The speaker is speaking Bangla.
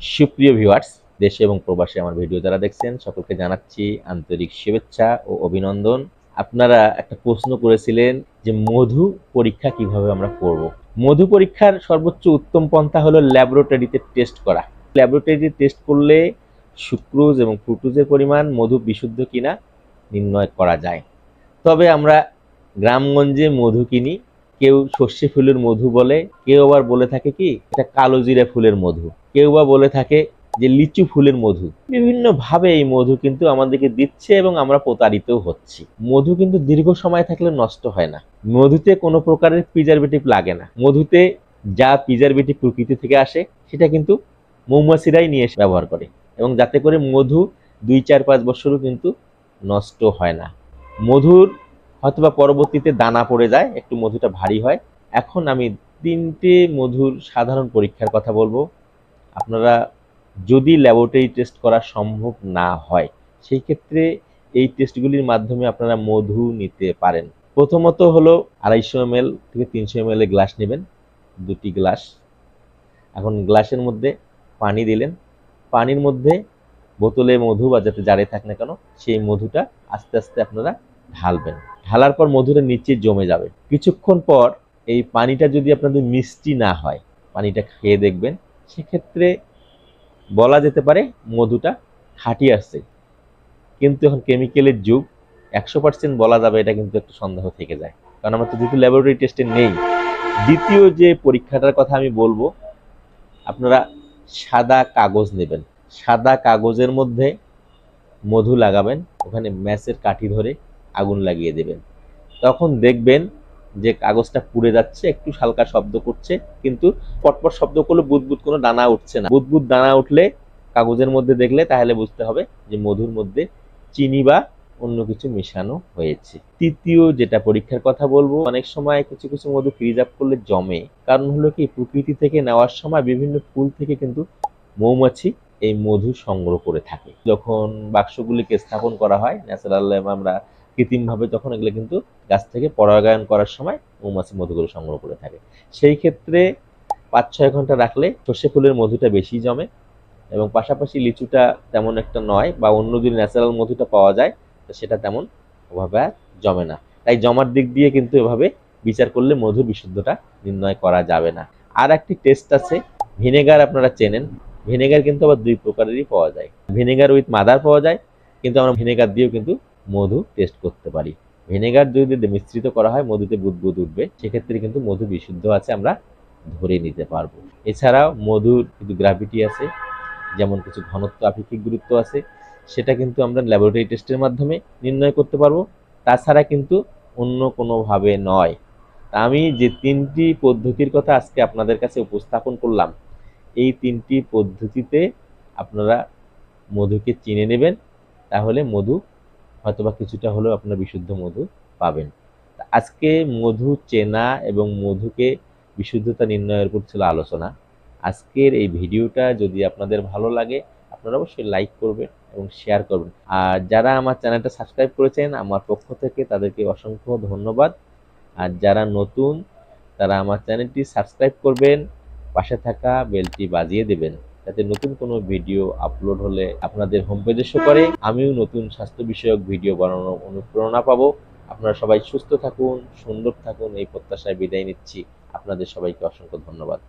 সুপ্রিয় ভিউয়ার্স, দেশে এবং প্রবাসে আমার ভিডিও যারা দেখছেন সকলকে জানাচ্ছি আন্তরিক শুভেচ্ছা ও অভিনন্দন। আপনারা একটা প্রশ্ন করেছিলেন যে মধু পরীক্ষা কিভাবে আমরা করব। মধু পরীক্ষার সর্বোচ্চ উত্তম পন্থা হলো ল্যাবরেটরিতে টেস্ট করা। ল্যাবরেটরিতে টেস্ট করলে সুক্রোজ এবং ফ্রুক্টোজের পরিমাণ মধু বিশুদ্ধ কিনা নির্ণয় করা যায়। তবে আমরা গ্রামগঞ্জে মধু কিনি, কেউ সর্ষে ফুলের মধু বলে, কেউ আবার বলে থাকে কি এটা কালো জিরা ফুলের মধু, কেউ বা বলে থাকে যে লিচু ফুলের মধু। বিভিন্ন ভাবে এই মধু কিন্তু আমাদেরকে দিচ্ছে এবং আমরা প্রতারিত হচ্ছি। মধু কিন্তু দীর্ঘ সময় থাকলে নষ্ট হয় না। মধুতে কোনো প্রকারের প্রিজারভেটিভ লাগে না। মধুতে যা প্রিজারভেটিভ প্রকৃতি থেকে আসে সেটা কিন্তু মৌমাছিরাই নিয়ে এসে ব্যবহার করে, এবং যাতে করে মধু 2-4-5 বছরও কিন্তু নষ্ট হয় না। মধুর হয়তোবা পরবর্তীতে দানা পড়ে যায়, একটু মধুটা ভারী হয়। এখন আমি 3টে মধুর সাধারণ পরীক্ষার কথা বলবো। আপনারা যদি ল্যাবরেটরি টেস্ট করা সম্ভব না হয় সেই ক্ষেত্রে এই টেস্টগুলির মাধ্যমে আপনারা মধু নিতে পারেন। প্রথমত হলো 250 ml থেকে 300 ml এর গ্লাস নেবেন, 2টি গ্লাস। এখন গ্লাসের মধ্যে পানি দিলেন, পানির মধ্যে বোতলে মধু বা যাতে জারে থাক না কেন সেই মধুটা আস্তে আস্তে আপনারা ঢালবেন। ঢালার পর মধুটা নিচে জমে যাবে। কিছুক্ষণ পর এই পানিটা যদি আপনাদের মিষ্টি না হয়, পানিটা খেয়ে দেখবেন, সেক্ষেত্রে বলা যেতে পারে মধুটা খাঁটি আসছে। কিন্তু এখন কেমিক্যালের যুগ, 100% বলা যাবে এটা কিন্তু একটু সন্দেহ থেকে যায়, কারণ আমরা তো যেহেতু ল্যাবরেটরি টেস্টে নেই। দ্বিতীয় যে পরীক্ষাটার কথা আমি বলবো, আপনারা সাদা কাগজ নেবেন। সাদা কাগজের মধ্যে মধু লাগাবেন, ওখানে ম্যাচের কাঠি ধরে আগুন লাগিয়ে দেবেন। তখন দেখবেন যে কাগজটা পুড়ে যাচ্ছে, একটু হালকা শব্দ করছে, কিন্তু পটপট শব্দ করলে বুদবুদ কোনো দানা উঠছে না। বুদবুদ দানা উঠলে কাগজের মধ্যে দেখলে তাহলে বুঝতে হবে যে মধুর মধ্যে চিনি বা অন্য কিছু মেশানো হয়েছে। তৃতীয় যেটা পরীক্ষার কথা বলবো, অনেক সময় কিছু কিছু মধু ফ্রিজ আপ করলে জমে। কারণ হলো কি, প্রকৃতি থেকে নেওয়ার সময় বিভিন্ন ফুল থেকে কিন্তু মৌমাছি এই মধু সংগ্রহ করে থাকে। যখন বাক্সগুলিকে স্থাপন করা হয় ন্যাচারাল, আমরা কৃত্রিমভাবে, তখন এগুলো কিন্তু গাছ থেকে পরাগায়ন করার সময় মৌমাছি মধুগুলো সংগ্রহ করে থাকে। সেই ক্ষেত্রে 5-6 ঘন্টা রাখলে সর্ষে ফুলের মধুটা বেশি জমে, এবং পাশাপাশি লিচুটা তেমন একটা নয়, বা অন্য যদি ন্যাচারাল মধুটা পাওয়া যায় তো সেটা তেমন ওভাবে জমে না। তাই জমার দিক দিয়ে কিন্তু এভাবে বিচার করলে মধুর বিশুদ্ধতা নির্ণয় করা যাবে না। আর একটি টেস্ট আছে, ভিনেগার আপনারা চেনেন। ভিনেগার কিন্তু আবার 2 প্রকারেরই পাওয়া যায়। ভিনেগার উইথ মাদার পাওয়া যায়, কিন্তু আমরা ভিনেগার দিয়েও কিন্তু মধু টেস্ট করতে পারি। ভিনেগার যদি মিশ্রিত করা হয় মধুতে বুদবুদ উঠবে, সেক্ষেত্রে কিন্তু মধু বিশুদ্ধ আছে আমরা ধরে নিতে পারবো। এছাড়াও মধুর কিন্তু গ্র্যাভিটি আছে, যেমন কিছু ঘনত্ব আপেক্ষিক গুরুত্ব আছে, সেটা কিন্তু আমরা ল্যাবরেটরি টেস্টের মাধ্যমে নির্ণয় করতে পারবো। তাছাড়া কিন্তু অন্য কোনোভাবে নয়। আমি যে 3টি পদ্ধতির কথা আজকে আপনাদের কাছে উপস্থাপন করলাম, এই 3টি পদ্ধতিতে আপনারা মধুকে চিনে নেবেন, তাহলে মধু হয়তোবা কিছুটা হলেও আপনারা বিশুদ্ধ মধু পাবেন। আজকে মধু চেনা এবং মধুকে বিশুদ্ধতা নির্ণয়ের উপর ছিল আলোচনা। আজকের এই ভিডিওটা যদি আপনাদের ভালো লাগে আপনারা অবশ্যই লাইক করবেন এবং শেয়ার করবেন। আর যারা আমার চ্যানেলটা সাবস্ক্রাইব করেছেন আমার পক্ষ থেকে তাদেরকে অসংখ্য ধন্যবাদ। আর যারা নতুন তারা আমার চ্যানেলটি সাবস্ক্রাইব করবেন, পাশে থাকা বেলটি বাজিয়ে দেবেন, যাতে নতুন কোনো ভিডিও আপলোড হলে আপনাদের হোম পেজে শো করে, আমিও নতুন স্বাস্থ্য বিষয়ক ভিডিও বানানোর অনুপ্রেরণা পাবো। আপনারা সবাই সুস্থ থাকুন, সুন্দর থাকুন, এই প্রত্যাশায় বিদায় নিচ্ছি। আপনাদের সবাইকে অসংখ্য ধন্যবাদ।